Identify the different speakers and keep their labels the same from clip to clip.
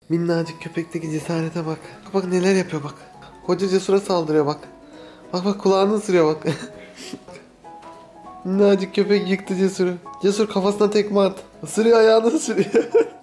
Speaker 1: Minnacık köpekteki cesarete bak. Bak neler yapıyor bak. Koca Cesur'a saldırıyor bak. Bak bak kulağını ısırıyor bak. Minnacık köpek yıktı Cesur'u. Cesur kafasına tekme at. Isırıyor ayağını ısırıyor.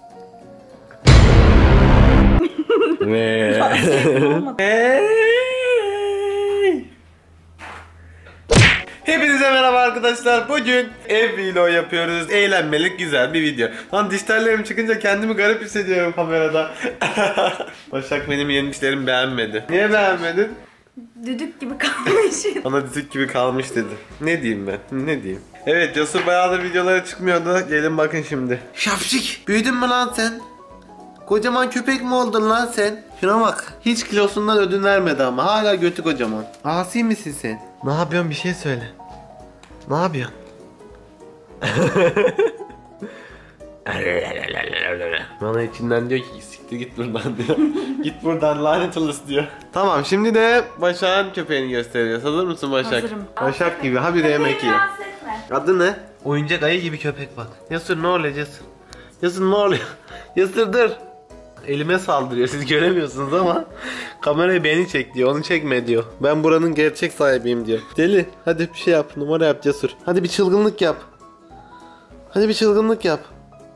Speaker 1: Hepinize merhaba arkadaşlar. Bugün ev vlog yapıyoruz. Eğlenmelik güzel bir video. Lan diş tellerim çıkınca kendimi garip hissediyorum kamerada. Başak benim yeni dişlerimi beğenmedi. Niye beğenmedin?
Speaker 2: Düdük gibi kalmış.
Speaker 1: Bana düdük gibi kalmış dedi. Ne diyeyim ben? Ne diyeyim? Evet, Cesur bayağıdır videolara çıkmıyordu. Gelin bakın şimdi. Şapşik! Büyüdün mü lan sen? Kocaman köpek mi oldun lan sen? Şuna bak. Hiç kilosundan ödün vermedi ama. Hala götü kocaman. Asi misin sen? Ne yapıyorsun? Bir şey söyle. Ne yapıyorsun? Bana içinden diyor ki siktir git buradan diyor. Git buradan lanet olası diyor. Tamam, şimdi de Başak'ın köpeğini göstereceğiz. Hazır mısın Başak?
Speaker 2: Hazırım.
Speaker 1: Başak gibi habire yemek yiyor.
Speaker 2: Rahatsız etme.
Speaker 1: Adı ne? Oyuncak ayı gibi köpek bak. Yasır ne oluyor Cesur? Yasır ne oluyor? Yasır dur. Elime saldırıyor, siz göremiyorsunuz ama kamerayı beni çek diyor, onu çekme diyor. Ben buranın gerçek sahibiyim diyor. Deli, hadi bir şey yap, numara yap Cesur. Hadi bir çılgınlık yap. Hadi bir çılgınlık yap.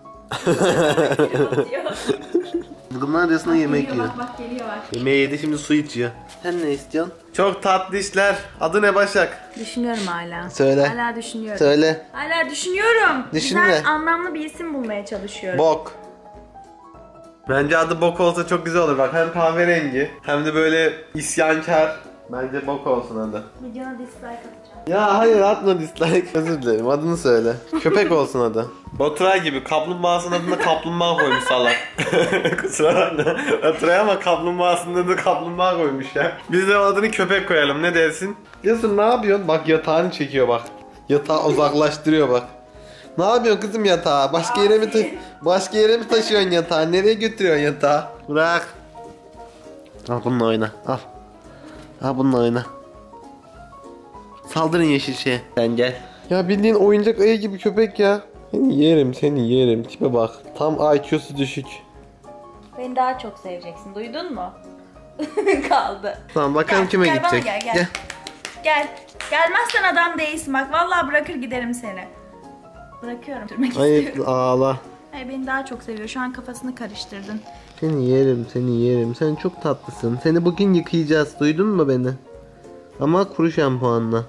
Speaker 1: Çılgınlar arasında yemek yiyor.
Speaker 2: Bak geliyor bak.
Speaker 1: Yemeği yedi, şimdi su içiyor. Sen ne istiyorsun? Çok tatlı işler. Adı ne Başak?
Speaker 2: Düşünüyorum hala.
Speaker 1: Söyle.
Speaker 2: Hala düşünüyorum.
Speaker 1: Söyle.
Speaker 2: Hala düşünüyorum.
Speaker 1: Düşünme.
Speaker 2: Güzel, anlamlı bir isim bulmaya çalışıyorum.
Speaker 1: Bok. Bence adı Bok olsa çok güzel olur. Bak hem kahverengi hem de böyle isyankar. Bence Bok olsun adı.
Speaker 2: Videona dislike atacağım.
Speaker 1: Ya hayır, atma dislike. Özür dilerim, adını söyle. Köpek olsun adı. Baturay gibi kaplumbağasının adına kaplumbağa koymuş salak. Kusura bakma. Baturay ama kaplumbağasının adına kaplumbağa koymuş ya. Biz de adını köpek koyalım, ne dersin? Diyorsun, ne yapıyorsun? Bak yatağını çekiyor bak. Yatağı uzaklaştırıyor bak. Ne yapıyorsun kızım yatağı? Başka yere mi taşıyorsun yatağı? Nereye götürüyorsun yatağı? Bırak. Al bununla oyna. Al. Al bununla oyna. Saldırın yeşil şeye. Sen gel. Ya bildiğin oyuncak ayı gibi köpek ya. Seni yerim. Tipe bak. Tam IQ'su düşük.
Speaker 2: Beni daha çok seveceksin. Duydun mu? Kaldı.
Speaker 1: Tamam bakalım
Speaker 2: Gel,
Speaker 1: kime
Speaker 2: gel
Speaker 1: gidecek.
Speaker 2: bana gel. Gel. Gelmezsen adam değilsin bak. Vallahi bırakır giderim seni. Bırakıyorum. Durmak
Speaker 1: Hayır,
Speaker 2: istiyorum.
Speaker 1: ağla.
Speaker 2: Hayır, beni daha çok seviyor. Şu an kafasını karıştırdın.
Speaker 1: Seni yerim. Sen çok tatlısın. Seni bugün yıkayacağız. Duydun mu beni? Ama kuru şampuanla.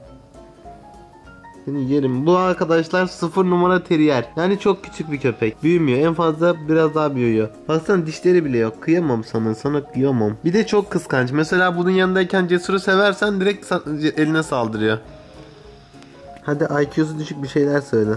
Speaker 1: Seni yerim. Bu arkadaşlar 0 numara terrier. Yani çok küçük bir köpek. Büyümüyor. En fazla biraz daha büyüyor. Baksana dişleri bile yok. Kıyamam sana. Sana kıyamam. Bir de çok kıskanç. Mesela bunun yanındayken Cesur'u seversen direkt eline saldırıyor. Hadi IQ'su düşük bir şeyler söyle.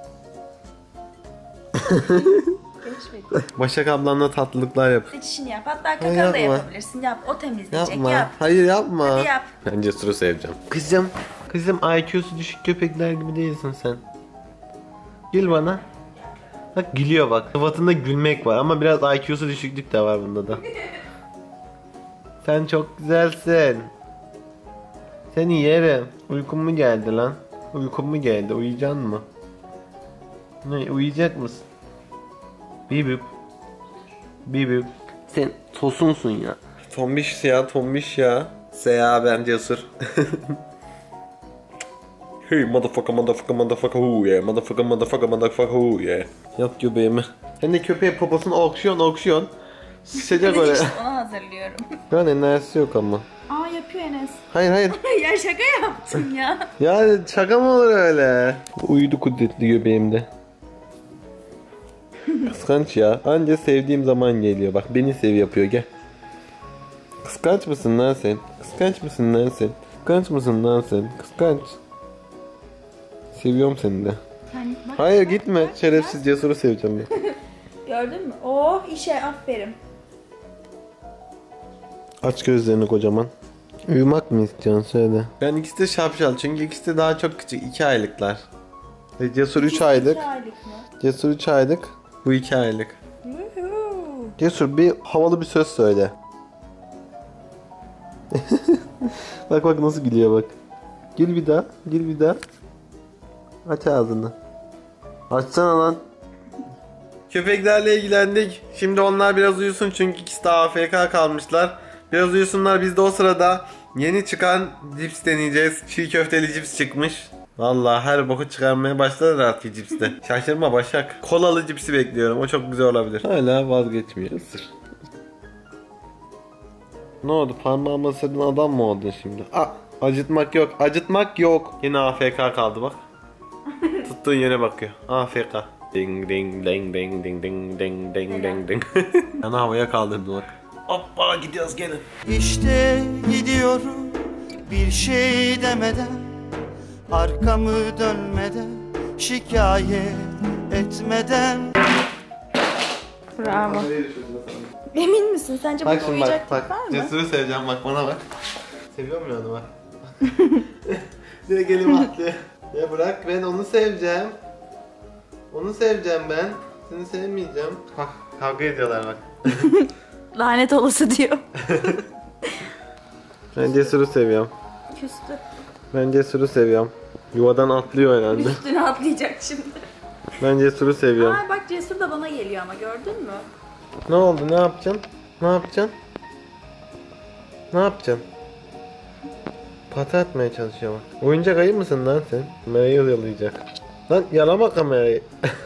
Speaker 1: Başak ablanla tatlılıklar yap.
Speaker 2: İçişini yap. Hatta kakanı da yapabilirsin. Yap. O temizleyecek.
Speaker 1: Yapma.
Speaker 2: Yap.
Speaker 1: Hayır yapma.
Speaker 2: Hadi yap.
Speaker 1: Ben Cesur'u seveceğim. Kızım IQ'su düşük köpekler gibi değilsin sen. Gül bana. Bak gülüyor bak. Sıfatında gülmek var ama biraz IQ'su düşüklük de var bunda da. Sen çok güzelsin. Seni yerim. Uykun mu geldi lan? Uykun mu geldi? Uyuyacaksın mı? Ne, uyuyacak mısın? Bibip. Bibip. Sen tosunsun ya. Tombiş ya. Seya ben Cesur. Hey motherfucker who yeah. Motherfucker who yeah. Yap göbeğimi. Sen de köpeğe poposunu okşuyorsun. Sıçacak öyle.
Speaker 2: İşte onu hazırlıyorum.
Speaker 1: Şu an enerjisi yok ama.
Speaker 2: Aa yapıyor Enes.
Speaker 1: Hayır.
Speaker 2: Ya şaka yaptın ya.
Speaker 1: Ya şaka mı olur öyle? Uyudu kudretli göbeğimde. Kıskanç ya. Anca sevdiğim zaman geliyor. Bak beni sev yapıyor, gel. Kıskanç mısın lan sen? Kıskanç. Seviyorum seni de. Hayır gitme. Şerefsiz Cesur'u seveceğim ben.
Speaker 2: Gördün mü? Oh işe aferin.
Speaker 1: Aç gözlerini kocaman. Uyumak mı istiyorsun söyle. Ben ikisi de şapşal çünkü ikisi de daha çok küçük. 2 aylıklar. Cesur 3 aylık.
Speaker 2: 2 aylık mı?
Speaker 1: Cesur 3 aylık. Bu 2 aylık. Cesur bir havalı bir söz söyle. bak nasıl gülüyor bak. Gül bir daha. Aç ağzını. Açsana lan. Köpeklerle ilgilendik. Şimdi onlar biraz uyusun çünkü ikisi de AFK kalmışlar. Biraz uyusunlar, biz de o sırada yeni çıkan cips deneyeceğiz. Çiğ köfteli cips çıkmış. Vallahi her boku çıkarmaya başladılar artık cipste. Şaşırma Başak. Kolalı cipsi bekliyorum. O çok güzel olabilir. Hala vazgeçmiyor. Isır. Ne oldu? Parmağıma ısırdın, adam mı oldun şimdi? Acıtmak yok. Acıtmak yok. Yine AFK kaldı bak. Tuttuğun yere bakıyor. AFK. Ding ding ding ding ding ding ding ding ding ding. Ana havaya kaldırdı bak. Hoppa gidiyoruz gelin.
Speaker 3: İşte gidiyorum bir şey demeden, arkamı dönmeden, şikayet etmeden.
Speaker 2: Bravo. Emin misin? Sence
Speaker 1: Bak
Speaker 2: burada
Speaker 1: şimdi bak
Speaker 2: uyuyacaklık var mı?
Speaker 1: Cesur'u seveceğim, bak bana bak. Seviyor mu onu bak. Direkt elimi atlıyor. Ya bırak, ben onu seveceğim. Onu seveceğim ben. Seni sevmeyeceğim. Bak kavga ediyorlar bak.
Speaker 2: Lanet olası diyor.
Speaker 1: Ben Cesur'u seviyorum.
Speaker 2: Küstü.
Speaker 1: Ben Cesur'u seviyorum. Yuvadan atlıyor herhalde.
Speaker 2: Üstüne atlayacak şimdi.
Speaker 1: Ben Cesur'u seviyorum.
Speaker 2: Aa bak Cesur da bana geliyor ama gördün mü?
Speaker 1: Ne oldu? Ne yapacaksın? Ne yapacaksın? Ne yapacaksın? Pata atmaya çalışıyor bak. Oyuncak ayı mısın lan sen? Kamerayı yalayacak. Lan yalama kamerayı.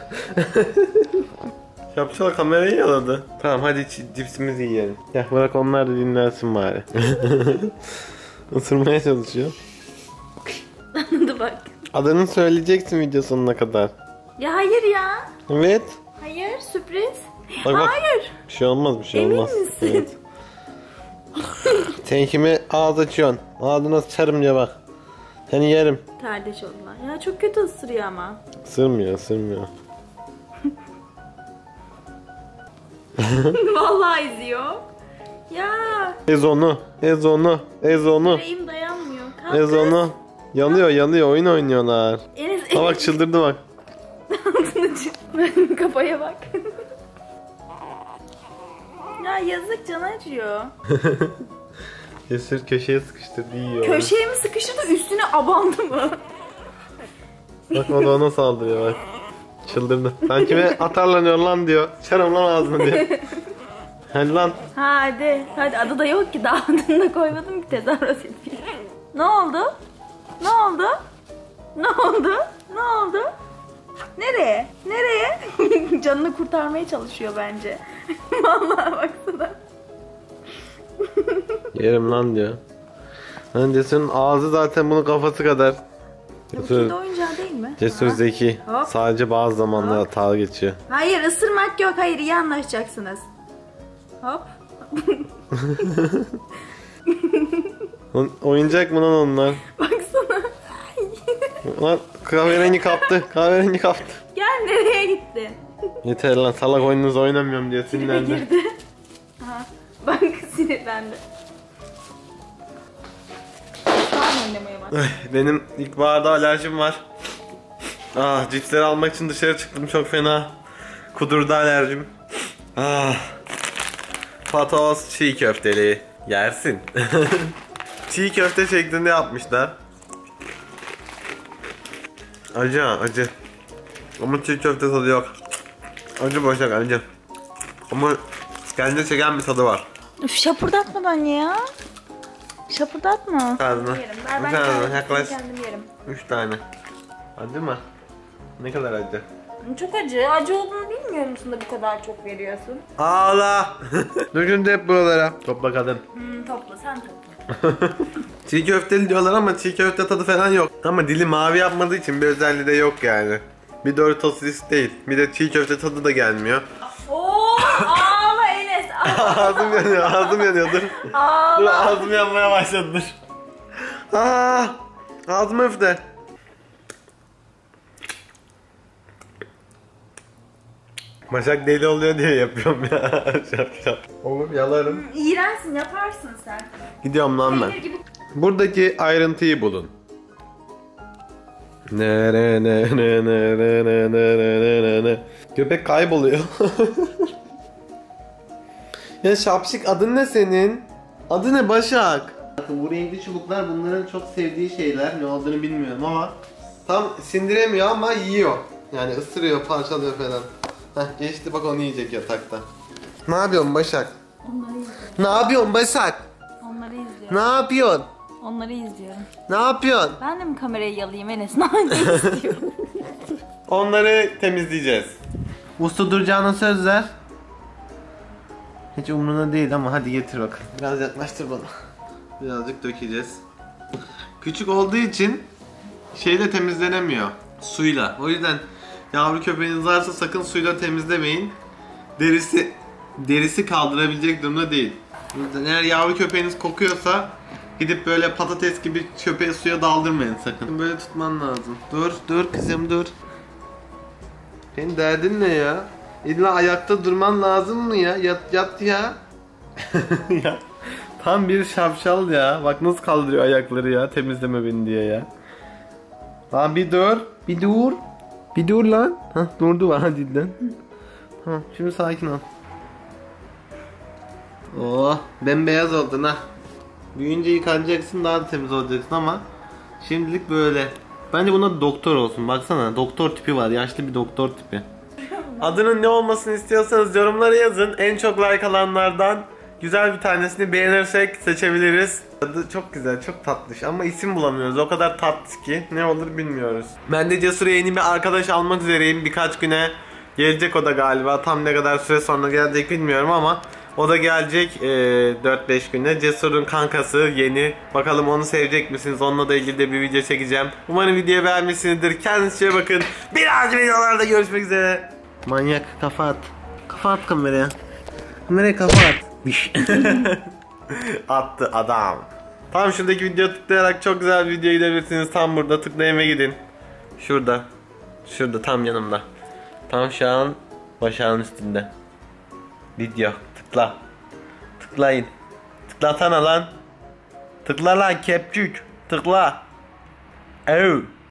Speaker 1: Şapşal kamerayı yaladı. Tamam hadi cipsimizi yiyelim. Ya bırak onlar da dinlensin bari. Isırmaya çalışıyor.
Speaker 2: Anladı bak.
Speaker 1: Adını söyleyeceksin video sonuna kadar.
Speaker 2: Ya hayır ya.
Speaker 1: Evet.
Speaker 2: Hayır sürpriz.
Speaker 1: Bak, bak.
Speaker 2: Hayır.
Speaker 1: Bir şey olmaz, bir şey
Speaker 2: Emin
Speaker 1: olmaz.
Speaker 2: misin?
Speaker 1: Evet. Sen kime ağız açıyorsun? Ağzına sıçarım diye bak. Seni yerim.
Speaker 2: Kardeş oldular. Ya çok kötü ısırıyor ama.
Speaker 1: Isırmıyor, ısırmıyor.
Speaker 2: Vallahi izliyor. Ya.
Speaker 1: Ez onu, ez onu, ez onu,
Speaker 2: Yüreğim dayanmıyor. Kalk
Speaker 1: ez onu. Yanıyor, yanıyor, oyun oynuyorlar.
Speaker 2: Enes
Speaker 1: Ha bak çıldırdı bak.
Speaker 2: Kafaya bak. Ya yazık, canı acıyor.
Speaker 1: Cesur köşeye sıkıştırdı, yiyor.
Speaker 2: Köşeye mi sıkıştı, üstüne abandı mı?
Speaker 1: Bak o da ona saldırıyor bak. Çıldırdı. Sen kime atarlanıyor lan diyor. Çarım lan ağzını diyor. Hadi lan.
Speaker 2: Hadi. Hadi adı da yok ki, daha adını da koymadım ki tezahürat edeyim. Ne oldu? Ne oldu? Ne oldu? Ne oldu? Nereye? Nereye? Canını kurtarmaya çalışıyor bence. Vallahi baksana.
Speaker 1: Yerim lan diyor. Lan Cesur'un ağzı zaten bunun kafası kadar.
Speaker 2: Bu kedi oyuncağı değil mi?
Speaker 1: Cesur
Speaker 2: Ha.
Speaker 1: zeki.
Speaker 2: Hop.
Speaker 1: Sadece bazı zamanlarda hata geçiyor.
Speaker 2: Hayır, ısırmak yok. Hayır, iyi anlaşacaksınız. Hop.
Speaker 1: Oyuncak mı lan onlar?
Speaker 2: Baksana.
Speaker 1: Lan kahverengi kaptı. Kahverengi kaptı.
Speaker 2: Gel, nereye gitti?
Speaker 1: Yeter lan, salak oyununuzu oynamıyorum diye sinirlendi.
Speaker 2: Girdi. Aha. Bak sinirlendi. Şu an oynamaya bak.
Speaker 1: Benim ilkbaharda alerjim var. Cipsleri almak için dışarı çıktım, çok fena. Kudurdu alerjim. Patos çiğ köfteli. Yersin. Çiğ köfte şeklinde yapmışlar. Acı acı. Ama çiğ köfte tadı yok. Acı Başak, acı. Ama kendine çeken bir tadı var.
Speaker 2: Üf, şapırdatmadan ya. Şapırdatma.
Speaker 1: Ağzına.
Speaker 2: Yerim. Ben
Speaker 1: Ağzına yaklaş.
Speaker 2: kendim yerim.
Speaker 1: 3 tane. Acı mı? Ne kadar acı?
Speaker 2: Çok acı. Acı olduğunu bilmiyor musun da bu kadar çok veriyorsun?
Speaker 1: Ağla. Döküldü hep buralara. Topla kadın.
Speaker 2: Topla, sen topla.
Speaker 1: Çiğ köfteli diyorlar ama çiğ köfte tadı falan yok. Ama dili mavi yapmadığı için bir özelliği de yok yani. Bir Doritos risk değil. Bir de çiğ köfte tadı da gelmiyor.
Speaker 2: Oo, ağla Enes.
Speaker 1: Ağzım yanıyor, ağzım yanıyor. Dur. Dur,
Speaker 2: Ağla.
Speaker 1: ağzım yanmaya başladı, dur. Ağzımı üfle. Başak deli oluyor diye yapıyorum ya. Şap. Olur, yalarım.
Speaker 2: İğrençsin, yaparsın sen.
Speaker 1: Gidiyorum lan ben.
Speaker 2: Peynir gibi.
Speaker 1: Buradaki ayrıntıyı bulun. Ne. Köpek kayboluyor. Ya şapşik, adın ne senin? Adı ne Başak? Bu renkli çubuklar bunların çok sevdiği şeyler. Ne olduğunu bilmiyorum ama tam sindiremiyor ama yiyor. Yani ısırıyor, parçalıyor falan. Heh, geçti bak, onu yiyecek yatakta. Ne yapıyorsun Başak?
Speaker 2: Onları izliyorum.
Speaker 1: Ne yapıyorsun Başak?
Speaker 2: Onları izliyorum.
Speaker 1: Ne yapıyorsun?
Speaker 2: Onları izliyorum.
Speaker 1: Ne yapıyorsun?
Speaker 2: Ben de mi kamerayı yalayayım Enes? Ne yapmak istiyorum?
Speaker 1: Onları temizleyeceğiz. Usta duracağına söz ver. Hiç umruna değil ama hadi getir bakalım. Biraz yaklaştır bana. Birazcık dökeceğiz. Küçük olduğu için şeyle temizlenemiyor. Suyla. O yüzden yavru köpeğiniz varsa sakın suyla temizlemeyin. Derisi kaldırabilecek durumda değil. O yüzden eğer yavru köpeğiniz kokuyorsa gidip böyle patates gibi köpeği suya daldırmayın sakın. Böyle tutman lazım. Dur kızım dur. Senin derdin ne ya? İlla ayakta durman lazım mı ya? Yat ya. Ya tam bir şapşal ya. Bak nasıl kaldırıyor ayakları ya, temizleme beni diye ya. Lan bir dur. Bir dur lan. Hah, durdu var cidden. Ha, şimdi sakin ol. Oh, bembeyaz oldun ha. Büyüyünce yıkanacaksın, daha da temiz olacaksın ama şimdilik böyle. Bence buna doktor olsun. Baksana, doktor tipi var. Yaşlı bir doktor tipi. Adının ne olmasını istiyorsanız yorumlara yazın. En çok like alanlardan güzel bir tanesini beğenirsek seçebiliriz. Adı çok güzel, çok tatlış ama isim bulamıyoruz. O kadar tatlı ki ne olur bilmiyoruz. Ben de Cesur'a yeni bir arkadaş almak üzereyim. Birkaç güne gelecek o da galiba. Tam ne kadar süre sonra gelecek bilmiyorum ama o da gelecek 4-5 güne. Cesur'un kankası yeni. Bakalım onu sevecek misiniz? Onunla da ilgili de bir video çekeceğim. Umarım videoyu beğenmişsinizdir. Kendinize iyi bakın. Birazcık videolarda görüşmek üzere. Manyak, kafa at. Kafa at kameraya. Kameraya kafa at. Attı adam. Tam şuradaki videoya tıklayarak çok güzel bir videoya gidebilirsiniz. Tam burada tıklayın ve gidin. Şurada. Şurada tam yanımda. Tam şu an başağın üstünde. Video. Tıkla. Tıklayın. Tıklasana lan. Tıkla lan kepçük. Tıkla. Ev.